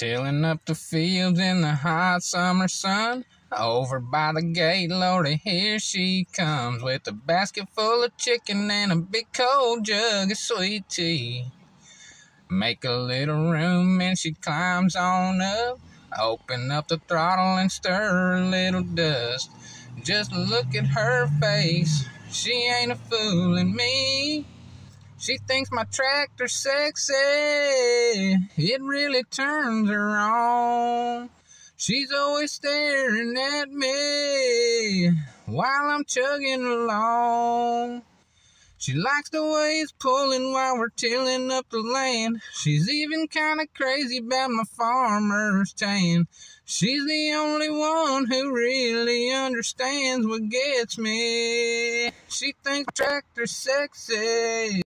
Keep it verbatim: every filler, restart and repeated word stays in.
Tilling up the fields in the hot summer sun. Over by the gate, Lordy, here she comes, with a basket full of chicken and a big cold jug of sweet tea. Make a little room and she climbs on up. Open up the throttle and stir a little dust. Just look at her face, she ain't a fooling me. She thinks my tractor's sexy, it really turns her on. She's always staring at me while I'm chugging along. She likes the way it's pulling while we're tilling up the land. She's even kinda crazy about my farmer's tan. She's the only one who really understands what gets me. She thinks tractor's sexy.